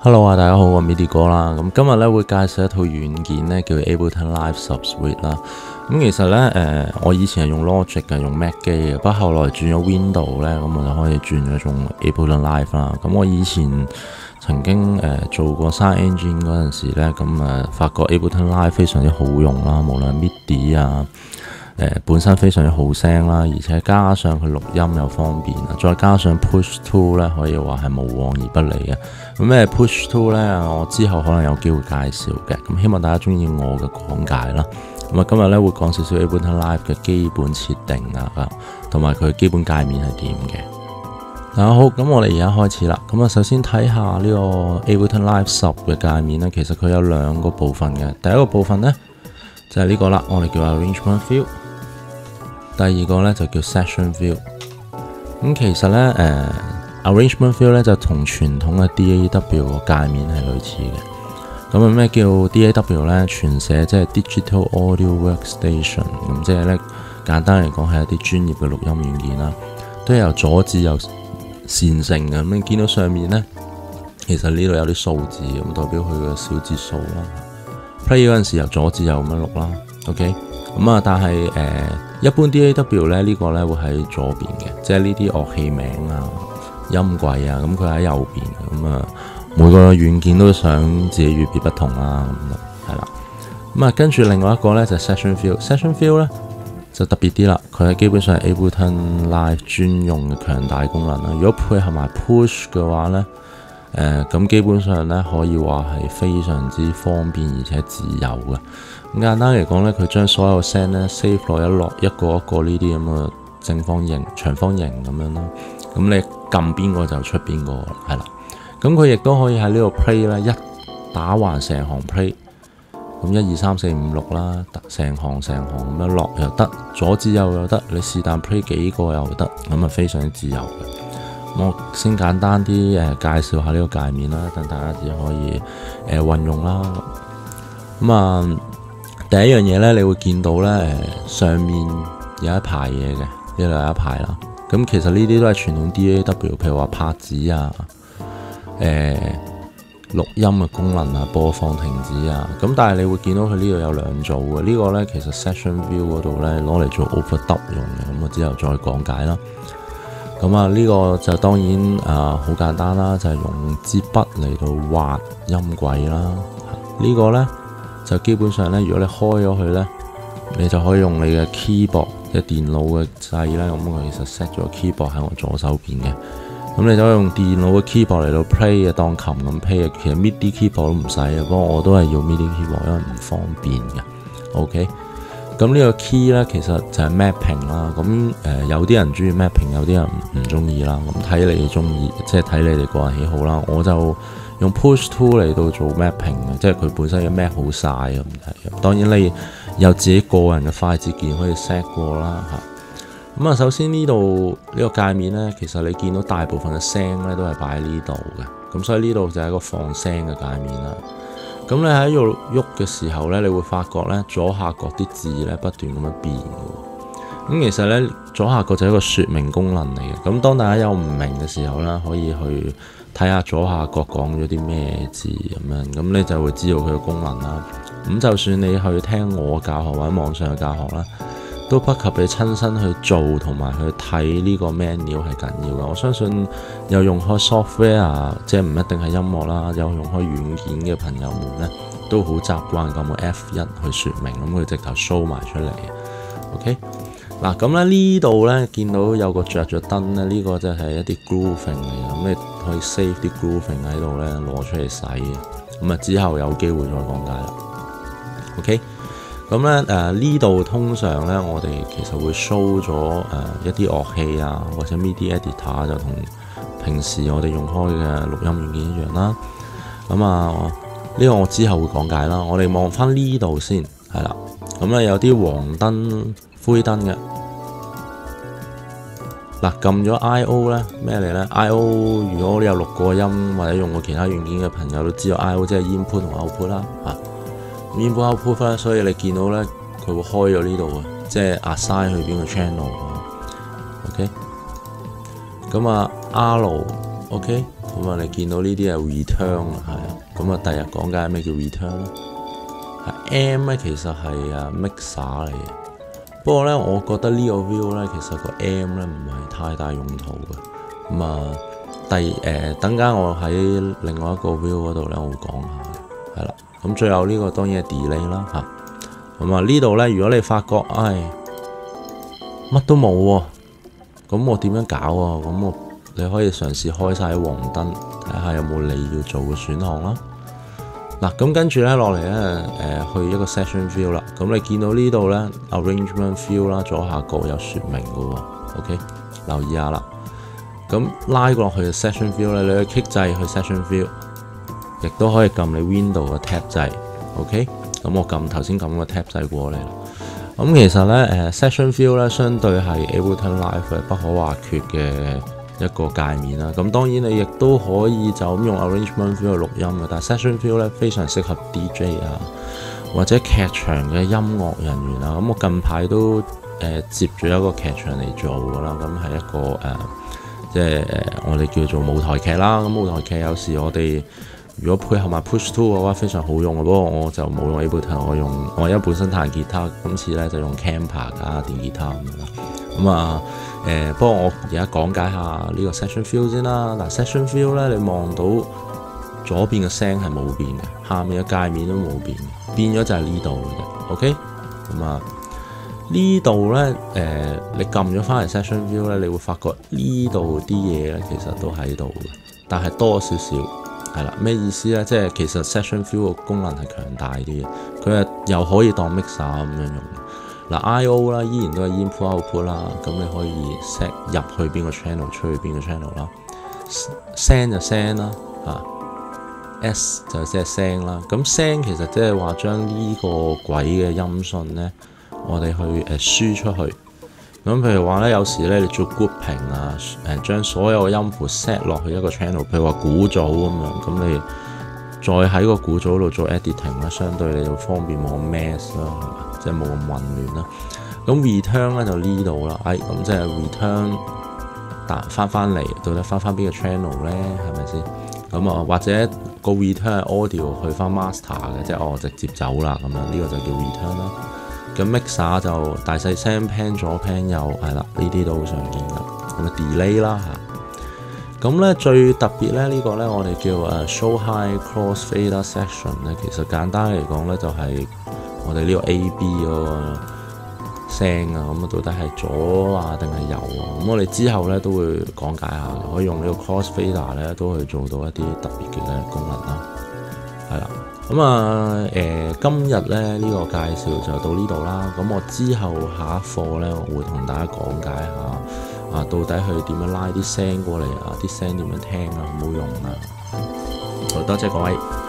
Hello 啊，大家好，我係 MIDI 哥啦。咁今日咧會介紹一套軟件咧，叫 Ableton Live Subsuite 啦。咁其實咧，我以前係用 Logic 嘅，用 Mac 機嘅，不過後來轉咗 Window 咧，咁我就可以轉咗種 Ableton Live 啦。咁我以前曾經做過 Sound Engine 嗰陣時咧，咁發覺 Ableton Live 非常之好用啦，無論 MIDI 啊。本身非常之好聲啦，而且加上佢錄音又方便啊，再加上 Push Tool 咧，可以話係無往而不利嘅。咁咩 Push Tool 咧，我之後可能有機會介紹嘅。咁希望大家中意我嘅講解啦。咁啊，今日咧會講少少 Ableton Live 嘅基本設定啊，同埋佢基本界面係點嘅。大家好，咁我哋而家開始啦。咁啊，首先睇下呢個 Ableton Live 10嘅界面咧，其實佢有兩個部分嘅。第一個部分咧就係呢個啦，我哋叫 Arrangement View。第二個咧就叫 Session View。咁其實咧Arrangement View 咧就同傳統嘅 DAW 個界面係類似嘅。咁咩叫 DAW 咧？全寫即係 Digital Audio Workstation。咁即係咧簡單嚟講係一啲專業嘅錄音軟件啦，都係由左至右線性嘅。咁你見到上面咧，其實呢度有啲數字，咁代表佢嘅小節數啦。Play 嗰陣時由左至右咁樣錄啦。OK。咁啊，但係一般 DAW 咧呢個咧會喺左邊嘅，即係呢啲樂器名啊、音軌啊，咁佢喺右邊嘅。咁啊，每個軟件都想自己與別不同啦，咁係啦。咁啊，跟住另外一個咧就係 Session View。Session View 咧就特別啲啦，佢係基本上係 Ableton Live 專用嘅強大功能啦。如果配合埋 Push 嘅話咧，咁基本上咧可以話係非常之方便而且自由嘅。咁簡單嚟講咧，佢將所有聲咧 save 落一個一個呢啲咁嘅正方形、長方形咁樣啦。咁你撳邊個就出邊個係啦。咁佢亦都可以喺呢個 play 咧一打橫成行 play。咁1、2、3、4、5、6啦，成行咁樣落又得，左至右又得，你是但 play 幾個又得，咁啊非常之自由嘅。我先簡單啲介紹下呢個界面啦，等大家自己可以運用啦。咁啊，第一樣嘢咧，你會見到咧上面有一排嘢嘅，呢度有一排啦。咁其實呢啲都係傳統 DAW， 譬如話拍子啊、錄音嘅功能啊、播放停止啊。咁但係你會見到佢呢度有兩組嘅，呢個咧其實 Session View 嗰度咧攞嚟做 Overdub 用嘅，咁我之後再講解啦。咁啊，呢個就當然好簡單啦，就係用支筆嚟到畫音軌啦。呢個呢，就基本上呢，如果你開咗佢呢，你就可以用你嘅 keyboard 即係電腦嘅掣啦。咁我其實 set 咗 keyboard 喺我左手邊嘅，咁你就可以用電腦嘅 keyboard 嚟到 play 嘅，當琴咁 play 嘅。其實 MIDI keyboard 都唔使嘅，不過我都係要 MIDI keyboard，因為唔方便嘅。OK。咁呢個 key 咧，其實就係 mapping 啦。咁有啲人中意 mapping， 有啲人唔中意啦。咁睇你中意，即係睇你哋個人喜好啦。我就用 push tool 嚟到做 mapping 嘅，即係佢本身嘅 map 好晒咁睇。當然你有自己個人嘅快捷鍵可以 set 過啦嚇。咁啊，首先呢度呢個界面咧，其實你見到大部分嘅聲咧都係擺喺呢度嘅。咁所以呢度就係一個放聲嘅界面啦。咁你喺度喐嘅時候咧，你會發覺咧左下角啲字咧不斷咁樣變嘅。咁其實咧左下角就係一個說明功能嚟嘅。咁當大家有唔明嘅時候咧，可以去睇下左下角講咗啲咩字咁樣，咁你就會知道佢嘅功能啦。咁就算你去聽我教學或者網上嘅教學啦，都不及你親身去做同埋去睇呢個 menu 係緊要嘅。我相信有用開 software， 即係唔一定係音樂啦，有用開軟件嘅朋友們咧，都好習慣咁用 F1 去說明，咁佢直頭 show 埋出嚟。OK， 嗱咁咧呢度咧見到有個着咗燈咧，呢個就係一啲 grooving 嚟嘅，咁你可以 save 啲 grooving 喺度咧，攞出嚟使嘅。咁啊之後有機會再講解啦。OK。咁咧呢度通常咧，我哋其實會 show 咗一啲樂器啊，或者 MIDI editor 就同平時我哋用開嘅錄音軟件一樣啦。咁啊呢個我之後會講解啦。我哋望翻呢度先，係啦。咁咧有啲黃燈、灰燈嘅。嗱，撳咗 I/O 咧咩嚟咧 ？I/O 如果你有錄過音或者用過其他軟件嘅朋友都知道 I/O 即係 input 同 output 啦嚇。input output 咧，所以你見到咧佢會開咗呢度嘅，即係 assign 去邊個 channel。OK， 咁啊 R，OK， 咁啊，你見到呢啲係 return 係啊，咁啊，第日講解咩叫 return 啦。M 咧其實係mixer 嚟嘅，不過咧我覺得呢個 view 咧其實個 M 咧唔係太大用途嘅。咁啊，等間我喺另外一個 view 嗰度咧，我會講下嘅，係啦。咁最後呢個當然係 delay 啦嚇。咁啊呢度咧，如果你發覺乜都冇喎，咁我點樣搞啊？咁你可以嘗試開晒啲黃燈，睇下有冇你要做嘅選項啦。嗱，咁跟住咧落嚟咧，去一個 session view 啦。咁你見到呢度咧 arrangement view 啦，左下角有説明嘅喎。OK， 留意下啦。咁拉過落去嘅 session view 咧，你可以 click 掣去 session view， 亦都可以撳你 window 嘅 tab 掣。OK， 咁我撳頭先撳個 tab 掣過嚟啦。咁其實咧，session view 咧相對係 Ableton Live 不可或缺嘅一個界面啦。咁當然你亦都可以就咁用 arrangement view 去錄音嘅，但係 session view 咧非常適合 DJ 啊或者劇場嘅音樂人員啊。咁我近排都接住一個劇場嚟做㗎啦。咁係一個即係我哋叫做舞台劇啦。咁舞台劇有時我哋如果配合埋 Push 2嘅話，非常好用嘅。不過我就冇用 Ableton， 我因為本身彈吉他，今次咧就用 Camper 加電吉他咁樣啦。咁啊不過我而家講解下呢個 Session View 先啦。嗱 Session View 咧，你望到左邊嘅聲係冇變嘅，下面嘅界面都冇變嘅，變咗就係呢度嘅。OK， 咁啊呢度咧你撳咗翻嚟 Session View 咧，你會發覺呢度啲嘢咧其實都喺度嘅，但係多少少。係啦，咩意思咧？即係其實 Session View 個功能係強大啲嘅，佢係又可以當 mixer 咁樣用。嗱 I/O 啦，依然都係 input output 啦，咁你可以 set 入去邊個 channel， 出去邊個 channel 啦。聲就聲啦，S 就即係聲啦。咁聲其實即係話將呢個軌嘅音訊咧，我哋去輸出去。咁譬如話咧，有時咧你做 grouping 啊，將所有嘅音符 set 落去一個 channel， 譬如話鼓組咁樣，咁你再喺個鼓組度做 editing 咧，相對你就方便冇咁 mess 啦，係嘛？即係冇咁混亂啦。咁 return 咧就呢度啦，咁即係 return 翻嚟，到底翻邊個 channel 咧？係咪先？咁啊，或者個 return 係 audio 去翻 master 嘅，即係我直接走啦咁樣，呢個就叫 return 啦。咁 mixer 就大細聲 pan 左 pan 右，係啦，呢啲都好常見噶。咁啊 delay 啦嚇，咁咧最特別咧呢個咧我哋叫show high cross fader section 咧，其實簡單嚟講咧就係我哋呢個 AB 嗰個聲啊，咁啊到底係左啊定係右啊？咁我哋之後咧都會講解下，可以用呢個 cross fader 咧都去做到一啲特別嘅功能啦，係啦。咁啊今日咧呢個介紹就到呢度啦。咁我之後下一課咧，我會同大家講解下到底佢點樣拉啲聲過嚟啊，啲聲點樣聽啊，好唔好用啊？好多謝各位。